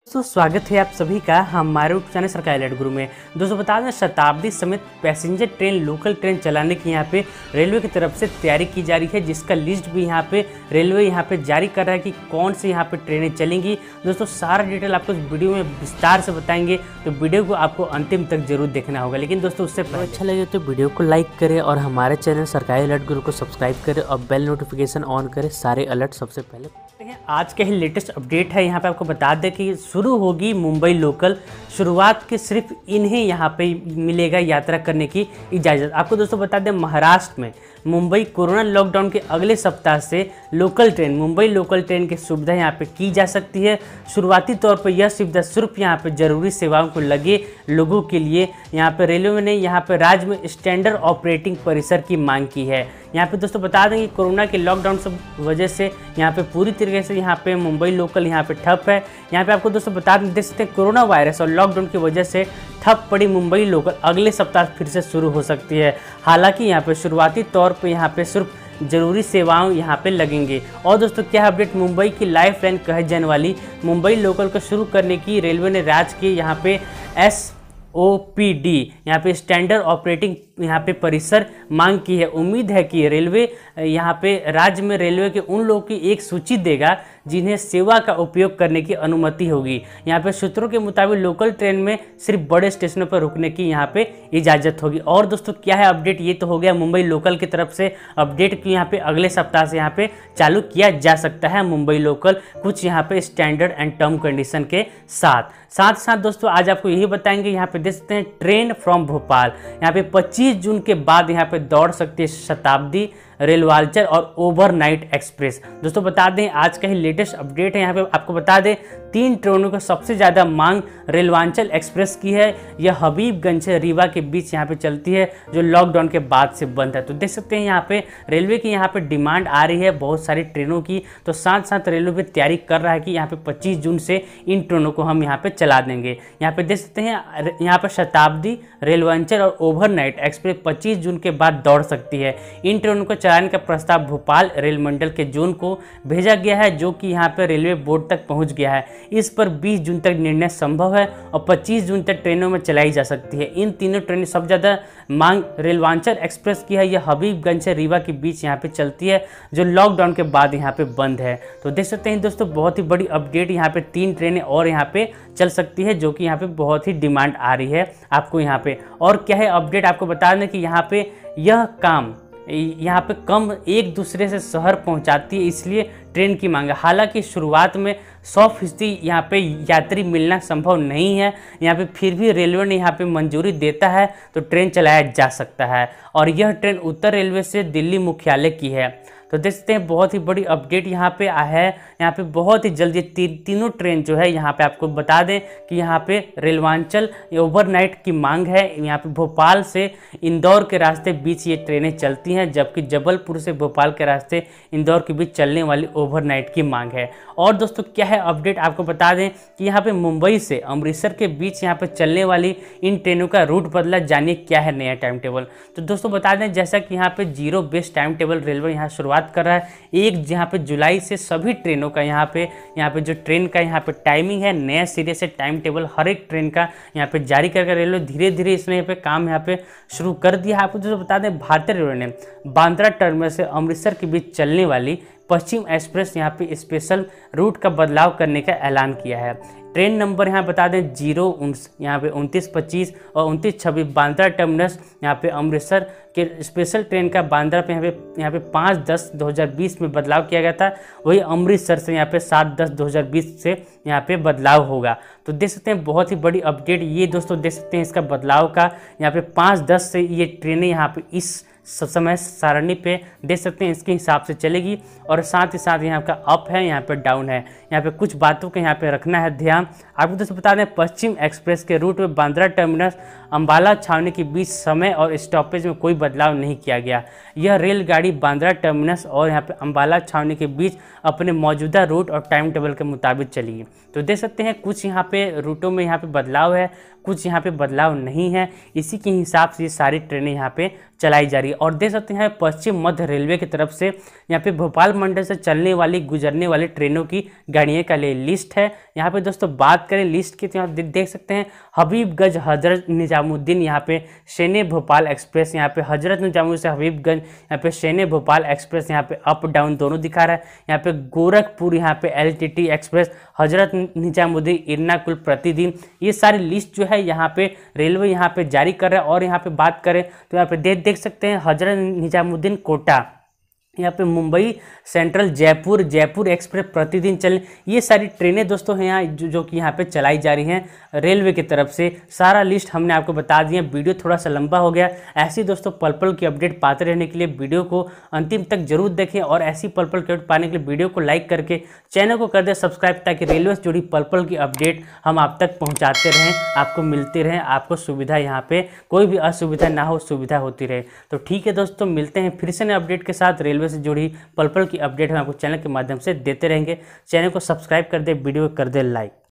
दोस्तों स्वागत है आप सभी का हमारे यूट्यूब चैनल सरकारी अलर्ट गुरु में। दोस्तों बता दें शताब्दी समेत पैसेंजर ट्रेन लोकल ट्रेन चलाने की यहाँ पे रेलवे की तरफ से तैयारी की जा रही है, जिसका लिस्ट भी यहाँ पे रेलवे यहाँ पे जारी कर रहा है कि कौन सी यहाँ पे ट्रेनें चलेंगी। दोस्तों सारा डिटेल आपको इस वीडियो में विस्तार से बताएंगे, तो वीडियो को आपको अंतिम तक जरूर देखना होगा। लेकिन दोस्तों उससे पहले अच्छा लगे तो वीडियो को लाइक करें और हमारे चैनल सरकारी अलर्ट गुरु को सब्सक्राइब करें और बेल नोटिफिकेशन ऑन करें, सारे अलर्ट सबसे पहले। आज के ही लेटेस्ट अपडेट है, यहाँ पे आपको बता दें कि शुरू होगी मुंबई लोकल। शुरुआत के सिर्फ इन्हें यहाँ पे मिलेगा यात्रा करने की इजाज़त। आपको दोस्तों बता दें महाराष्ट्र में मुंबई कोरोना लॉकडाउन के अगले सप्ताह से local train Mumbai local train की सुविधा यहाँ पे की जा सकती है। शुरुआती तौर पर यह सुविधा सिर्फ यहाँ पे जरूरी सेवाओं को लगे लोगों के लिए यहाँ पे रेलवे ने यहाँ पे राज्य में स्टैंडर्ड ऑपरेटिंग परिसर की मांग की है। यहाँ पे दोस्तों बता दें कि कोरोना के लॉकडाउन से वजह से यहाँ पे पूरी तरीके से यहाँ पे मुंबई लोकल यहाँ पे ठप है। यहाँ पे आपको दोस्तों बता दें, देख सकते हैं कोरोना वायरस और लॉकडाउन की वजह से ठप पड़ी मुंबई लोकल अगले सप्ताह फिर से शुरू हो सकती है। हालांकि यहाँ पे शुरुआती तौर पे यहाँ पे सिर्फ जरूरी सेवाओं यहाँ पे लगेंगे। और दोस्तों क्या अपडेट, मुंबई की लाइफ लाइन कहे जाने वाली मुंबई लोकल को शुरू करने की रेलवे ने राज्य के यहाँ पे SOPD यहाँ पे स्टैंडर्ड ऑपरेटिंग यहाँ पे परिसर मांग की है। उम्मीद है कि रेलवे यहाँ पे राज्य में रेलवे के उन लोगों की एक सूची देगा जिन्हें सेवा का उपयोग करने की अनुमति होगी। यहाँ पे सूत्रों के मुताबिक लोकल ट्रेन में सिर्फ बड़े स्टेशनों पर रुकने की यहाँ पे इजाज़त होगी। और दोस्तों क्या है अपडेट, ये तो हो गया मुंबई लोकल की तरफ से अपडेट की यहाँ पे अगले सप्ताह से यहाँ पे चालू किया जा सकता है मुंबई लोकल, कुछ यहाँ पे स्टैंडर्ड एंड टर्म कंडीशन के साथ दोस्तों आज आपको यही बताएंगे। यहाँ पे देख सकते हैं ट्रेन फ्रॉम भोपाल यहाँ पे 25 जून के बाद यहाँ पे दौड़ सकती है शताब्दी, रेलवाल्चर और ओवरनाइट एक्सप्रेस। दोस्तों बता दें आज का ही लेटेस्ट अपडेट है। यहाँ पे आपको बता दें 3 ट्रेनों को सबसे ज़्यादा मांग रेलवांचल एक्सप्रेस की है। यह हबीबगंज से रीवा के बीच यहाँ पे चलती है, जो लॉकडाउन के बाद से बंद है। तो देख सकते हैं यहाँ पे रेलवे की यहाँ पे डिमांड आ रही है बहुत सारी ट्रेनों की, तो साथ साथ रेलवे भी तैयारी कर रहा है कि यहाँ पे 25 जून से इन ट्रेनों को हम यहाँ पे चला देंगे। यहाँ पे देख सकते हैं यहाँ पर शताब्दी, रेलवांचल और ओवरनाइट एक्सप्रेस 25 जून के बाद दौड़ सकती है। इन ट्रेनों को चलाने का प्रस्ताव भोपाल रेल मंडल के जोन को भेजा गया है, जो कि यहाँ पे रेलवे बोर्ड तक पहुँच गया है। इस पर 20 जून तक निर्णय संभव है और 25 जून तक ट्रेनों में चलाई जा सकती है। इन तीनों ट्रेनें सबसे ज़्यादा मांग रेलवांचल एक्सप्रेस की है। यह हबीबगंज से रीवा के बीच यहाँ पे चलती है, जो लॉकडाउन के बाद यहाँ पे बंद है। तो देख सकते हैं दोस्तों बहुत ही बड़ी अपडेट, यहाँ पे 3 ट्रेनें और यहाँ पे चल सकती है, जो कि यहाँ पे बहुत ही डिमांड आ रही है आपको यहाँ पे। और क्या है अपडेट, आपको बता दें कि यहाँ पे यह काम यहाँ पे कम एक दूसरे से शहर पहुँचाती है, इसलिए ट्रेन की मांग है। हालांकि शुरुआत में 100% यहाँ पे यात्री मिलना संभव नहीं है, यहाँ पे फिर भी रेलवे ने यहाँ पे मंजूरी देता है तो ट्रेन चलाया जा सकता है। और यह ट्रेन उत्तर रेलवे से दिल्ली मुख्यालय की है। तो देखते हैं बहुत ही बड़ी अपडेट यहाँ पे है। यहाँ पे बहुत ही जल्दी तीनों ट्रेन जो है यहाँ पे आपको बता दें कि यहाँ पे रेलवांचल ओवरनाइट की मांग है। यहाँ पे भोपाल से इंदौर के रास्ते बीच ये ट्रेनें चलती हैं, जबकि जबलपुर से भोपाल के रास्ते इंदौर के बीच चलने वाली ओवरनाइट की मांग है। और दोस्तों क्या है अपडेट, आपको बता दें कि यहाँ पे मुंबई से अमृतसर के बीच यहाँ पे चलने वाली इन ट्रेनों का रूट बदला, जानिए क्या है नया टाइम टेबल। तो दोस्तों बता दें जैसा कि यहाँ पे 0 बेस टाइम टेबल रेलवे यहाँ शुरुआत कर रहा है। 1 यहाँ पे जुलाई से सभी ट्रेनों का यहाँ पे जो ट्रेन का यहाँ पे टाइमिंग है, नया सिरे से टाइम टेबल हर एक ट्रेन का यहाँ पे जारी करके रेलवे धीरे धीरे इसने यहाँ पे काम यहाँ पे शुरू कर दिया है। आपको जो बता दें भारतीय रेलवे ने बांद्रा टर्मिनल से अमृतसर के बीच चलने वाली पश्चिम एक्सप्रेस यहाँ पे स्पेशल रूट का बदलाव करने का ऐलान किया है। ट्रेन नंबर यहाँ बता दें 2925 और 2926 बांद्रा टर्मिनस यहाँ पे अमृतसर के स्पेशल ट्रेन का बांद्रा पे यहाँ पे 5/10/2020 में बदलाव किया गया था। वही अमृतसर से यहाँ पे 7/10/2020 से यहाँ पे बदलाव होगा। तो देख सकते हैं बहुत ही बड़ी अपडेट ये दोस्तों, देख सकते हैं इसका बदलाव का यहाँ पे 5/10 से ये ट्रेनें यहाँ पे इस समय सारणी पे देख सकते हैं इसके हिसाब से चलेगी। और साथ ही साथ यहाँ का अप है, यहाँ पे डाउन है। यहाँ पे कुछ बातों का यहाँ पे रखना है ध्यान। आपको दोस्तों बता दें पश्चिम एक्सप्रेस के रूट में बांद्रा टर्मिनस अंबाला छावनी के बीच समय और स्टॉपेज में कोई बदलाव नहीं किया गया। यह रेलगाड़ी बांद्रा टर्मिनस और यहाँ पे अंबाला छावनी के बीच अपने मौजूदा रूट और टाइम टेबल के मुताबिक चलेगी। तो देख सकते हैं कुछ यहाँ पे रूटों में यहाँ पे बदलाव है, कुछ यहाँ पे बदलाव नहीं है। इसी के हिसाब से ये सारी ट्रेनें यहाँ पे चलाई जा रही है। और देख सकते हैं पश्चिम मध्य रेलवे की तरफ से यहाँ पे भोपाल मंडल से चलने वाली गुजरने वाली ट्रेनों की गाड़ियों का लिस्ट है। यहाँ पे दोस्तों बात करें लिस्ट की तो यहाँ देख सकते हैं हबीबगंज हजरत निजामुद्दीन यहाँ पे शेने भोपाल एक्सप्रेस, यहाँ पे हजरत निजामुद्दीन से हबीबगंज यहाँ पे शेने भोपाल एक्सप्रेस यहाँ पे अप डाउन दोनों दिखा रहा है। यहाँ पे गोरखपुर यहाँ पे LTT एक्सप्रेस हजरत निजामुद्दीन इरनाकुल प्रतिदिन, ये सारी लिस्ट जो है यहाँ पे रेलवे यहाँ पे जारी कर रहा है। और यहाँ पे बात करें तो यहाँ पे देख सकते हैं हजरत निजामुद्दीन कोटा, यहाँ पे मुंबई सेंट्रल जयपुर एक्सप्रेस प्रतिदिन चल, ये सारी ट्रेनें दोस्तों हैं यहाँ जो कि यहाँ पे चलाई जा रही हैं रेलवे की तरफ से। सारा लिस्ट हमने आपको बता दिया। वीडियो थोड़ा सा लंबा हो गया। ऐसी दोस्तों पल पल की अपडेट पाते रहने के लिए वीडियो को अंतिम तक जरूर देखें और ऐसी पल पल की अपडेट पाने के लिए वीडियो को लाइक करके चैनल को कर दे सब्सक्राइब, ताकि रेलवे से जुड़ी पल पल की अपडेट हम आप तक पहुँचाते रहें, आपको मिलती रहें, आपको सुविधा यहाँ पे कोई भी असुविधा ना हो, सुविधा होती रहे। तो ठीक है दोस्तों, मिलते हैं फिर से नए अपडेट के साथ। रेलवे से जुड़ी पल पल की अपडेट हम आपको चैनल के माध्यम से देते रहेंगे। चैनल को सब्सक्राइब कर दे, वीडियो को कर दे लाइक।